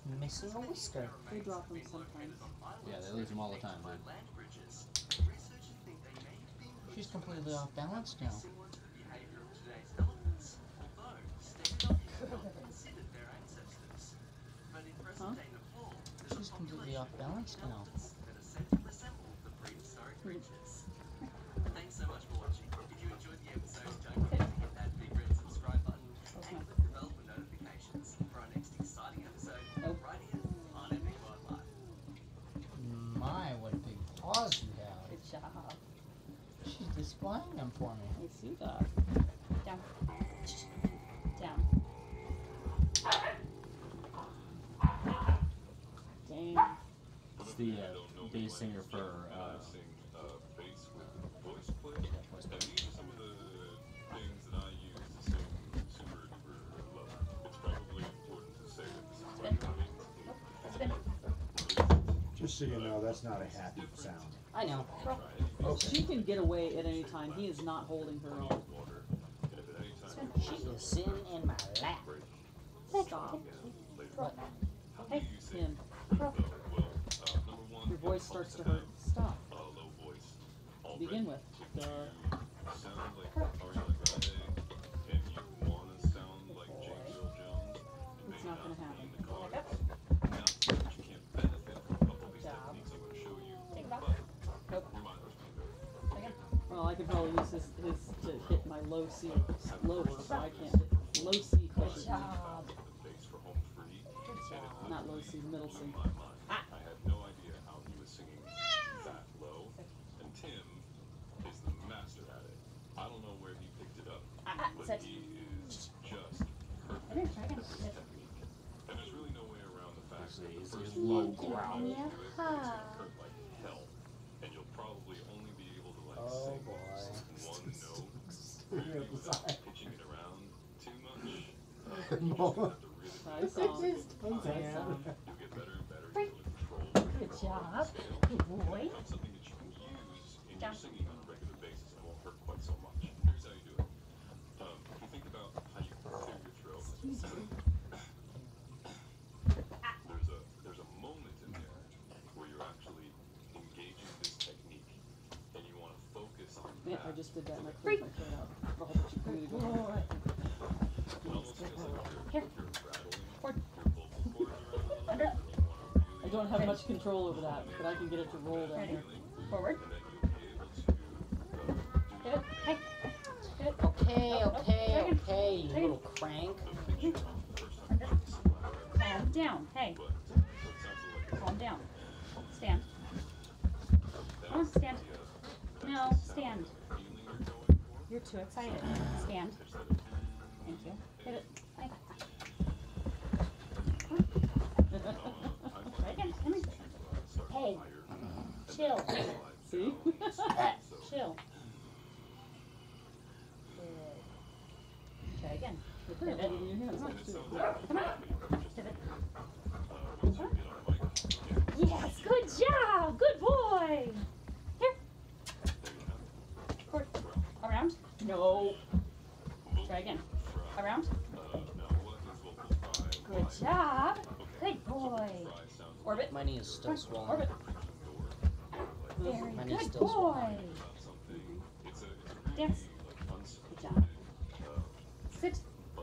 Missing a whisker. They drop them sometimes. Yeah, they lose them all the time, man. She's completely off balance now. Huh? She's completely off balance now. Thanks so much for watching. If you enjoyed the episode, don't forget to hit that big red subscribe button and click the bell for notifications for our next exciting episode right here on Epic Wildlife. My, what big paws you have. Good job. She's displaying them for me. I see that. Down. Down. Dang. It's the bass singer for bass with voice play. And these are some of the things that I use to sing super duper low. It's probably important to say that this is Just so you know, that's not a happy sound. I know. Okay. She can get away at any time. He is not holding her own. She is sitting in my lap. Stop. Hey, Him. Your voice starts to hurt. Stop. Low voice. To begin with. Sound like Ariana Grande, and you want to sound like James Earl Jones. It's not going to happen. Now, you can't benefit from a couple of these techniques I'm going to show you. But Nope. your mind was Well, I could probably use his to hit my low C lower, but I can't hit low C pushes me. bass for home free. Not low C, middle C. In my mind, I had no idea how he was singing that low, and Tim is the master at it. I don't know where he picked it up, but he is just perfect at this technique. And there's really no way around the fact that the first low growl growl. you do it, it's gonna hurt like hell, and you'll probably only be able to like sing one note. Pitching it around too much. You just have to really Nice song. You'll get better and better. You'll control. Good job. Good boy. Become something that you can use in your singing on a regular basis and won't hurt quite so much. Here's how you do it. If you think about how you clear your throat, there's a moment in there where you're actually engaging this technique, and you want to focus on that. Yeah, I just did that and I cleared my throat out. A whole bunch of food. It almost feels like you're rattling your vocal cords around. I don't have much control over that, but I can get it to roll down here. Forward. And then you'll be able to Pivot. Hey. Pivot. Okay, you little crank. Calm down. Hey. Calm down. Stand. Come on, stand. No, stand. You're too excited. Stand. Thank you. Pivot. Hey. Try again. Come here. Hey. Chill. See? Chill. Good. Try again. Pivot. Your hands up too. Come on. Pivot. Yes, good job. Good boy. Here. Forward. Around. No. Try again. Around. Good job. Good boy. Orbit. My knee is still swollen. Orbit. Very good boy. Dance. Good job. Sit.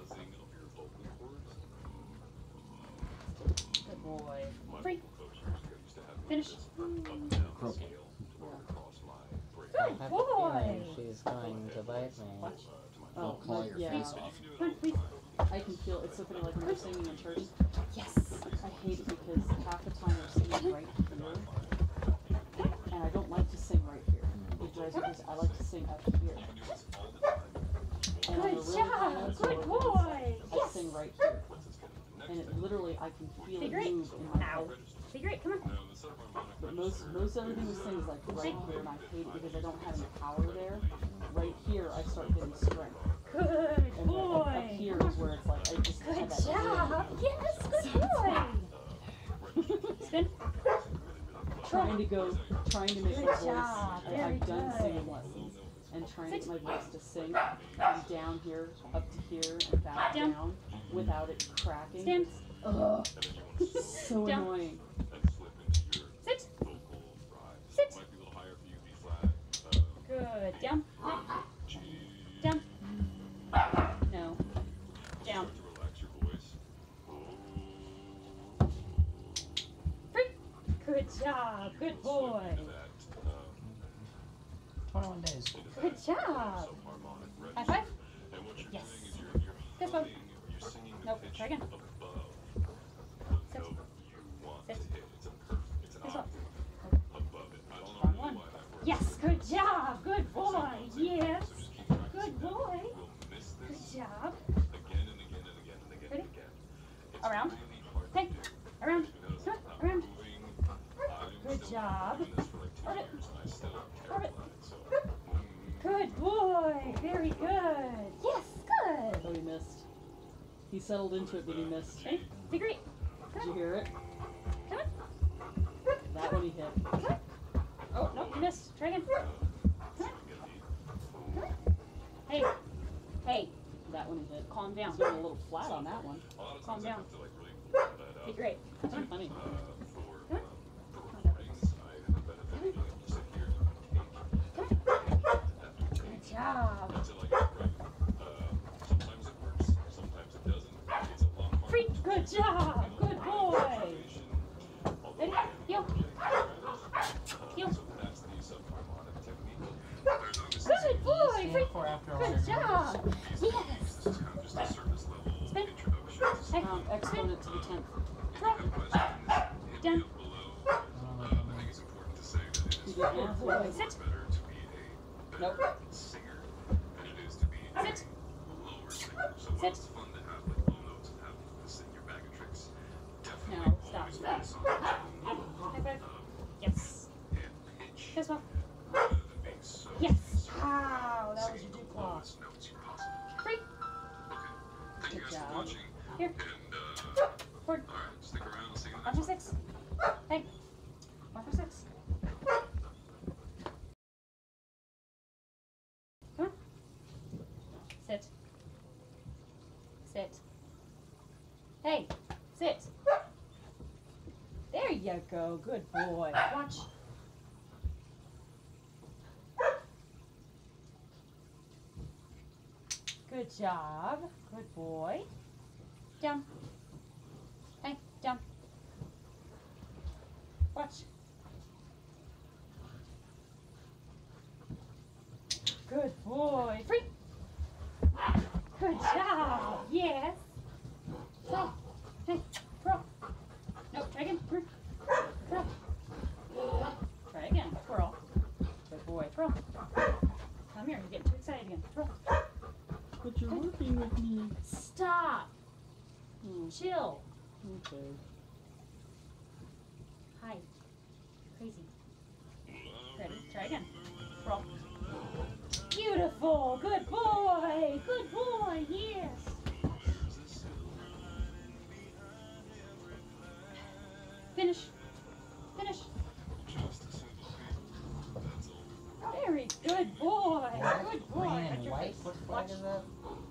Good boy. Free. Finish. Croaking. Good boy. She's going to bite me. Oh, Claw your yeah. face off. Come on, please. I can feel it's so funny, like when we're singing in church. Yes. I hate it because half the time we're singing right here, and I don't like to sing right here. It drives me crazy. I like to sing up here. And on the Good really job. high notes, Good or boy. I Yes. sing right here. And it literally, I can feel it Figure eight. move in my Ow. head. Figure eight. Come on. But most everything we sing is like right here, and I hate it because I don't have any power there. Right here, I start getting strength. Good And then boy. up here is where it's like, I just have Good that job. Yes. Good boy. Spin. trying to make Good my voice, job. and Very I've done good. singing lessons, and trying to get my voice to sing from down here, up to here, and back Down. down, without it cracking. Stand. Ugh, and then you want to so Down. annoying. and slip into your Sit. vocal rise. Sit. It might be a little higher for you, B flat. Good. Down. G. Down. No. Down. Start to relax your voice. Free. Good job. Good boy. Into that, 21 days. into Good that job. subharmonic High register. five. And what you're Yes. doing is you're This one. humming, you're singing the Nope, pitch try again. above the Sit. note you want Sit. to hit. It's an This one. octave above it. I don't know Wrong really one. why that works. Yes. Good job. Good boy. Yes. So just keep practicing Good that. boy. We'll miss Good this job. again and again and again and again Ready? and again. It's Around. really hard Hey. to do. Around. You notice Come I'm on. Around. moving. Good I'm still job. doing this for like 2 Orbit. years and I still care Orbit. about it. So Good boy. Very good. Yes. Good. Oh, he missed. He settled into it, but he missed. Ready? Be great. Did you hear it? Come on. That one he hit. Come on. Oh, no, you missed. Try again. Come on. Come on. Hey. Hey. That one he hit. Calm down. He's going a little flat on that one. a lot of Calm times I down. have to like really warm that Be up. great. Come on. Funny. For recordings, I have the benefit of being able to sit here and take Good job. until I get it right. Sometimes it works, sometimes it doesn't. It's a long Free. Good job. Good boy. Ready? Yo. Yo. So that's the subharmonic technique. Good boy. Stand Free. for after all Good your job. numbers. Yes. This is kind of just a surface level Spin. introduction. Hey. Exponent to the 10th. Throw. Down. I think it's important to say that it You is did math Sit. right. better to be a Nope. better singer than it is to be a Sit. lower singer. So while Sit. it's fun to have like low notes and have this in your bag of tricks, definitely No, stop. always focus on High five. Yes. and pitch This one. rather than being so Yes. concerned Wow, with that was singing your the dew claw. lowest notes you possibly can. Free. Okay. Thank you Good guys job. for watching. Here. And Forward. all right, stick around and see you 1 next through time. 6. Hey. 1 through 6. Come on. Sit. Sit. Hey. Sit. There you go. Good boy. Watch. Good job. Good boy. Down. Hey, down. Watch. Good boy. Free. Good job. Yes. Throw. Hey, throw. No, try again. Throw. Try again. Twirl. Good boy. Throw. Come here. You're getting too excited again. Throw. But you're working with me. Stop. Hmm, Chill. okay. Hi. Crazy. Ready? Try again. Roll. Beautiful. Good boy. Good boy. Yes. Finish. Finish. Very good boy. Black, Good boy. green, Got and your white. face. What flag Watch. is that?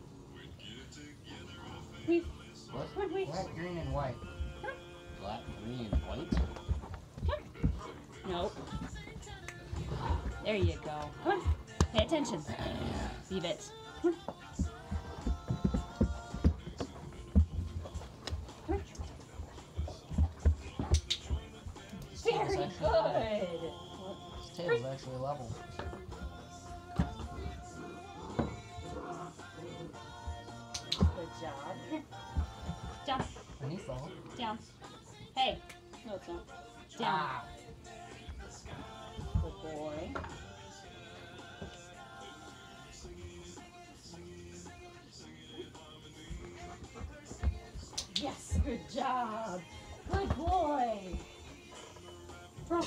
Weave. What? Come on, weave. Black, green, and white. Black, green, and white. Nope. There you go. Come on. Pay attention. Leave it. Come on. Come on. Very good. His tail's actually level. Good job. Here. Down. And he's level. Down. Hey. No, it's not. Down. Ah. Good boy. Yes. Good job. Good boy. Throw.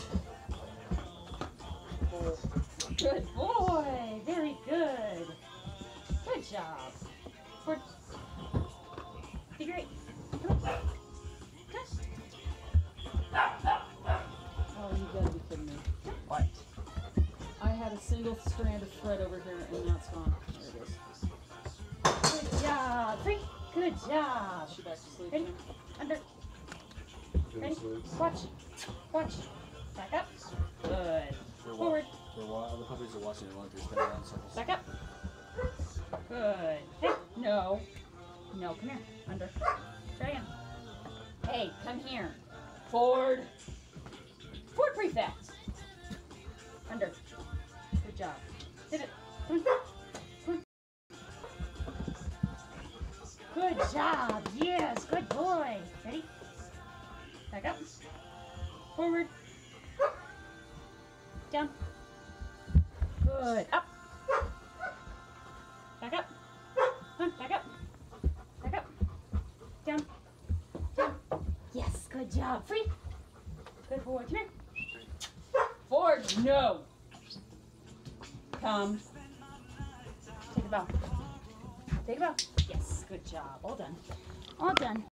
Good boy. Very good. Good job. Forward. Be great. Come on. Come Oh, you gotta be kidding me. What? I had a single strand of thread over here and now it's gone. There it is. on. Good job. Free. Good job. Is she back to sleep? Ready? now? Under. Watch. Watch. Back up. Good. Forward. The puppies are watching it while they're spinning around in circles. Back up. Good. Hey, no. No, come here. Under. Try again. Hey, come here. Forward. Forward pretty fast. Under. Good job. Sit it. Come on. Come on. Good job. Yes, good boy. Ready? Back up. Forward. Down. Good. Up. Back up. Come on, back up. Back up. Down. Down. Yes, good job. Free. Good forward. Come here. Forward. No. Come. Take a bow. Take a bow. Yes, good job. All done. All done.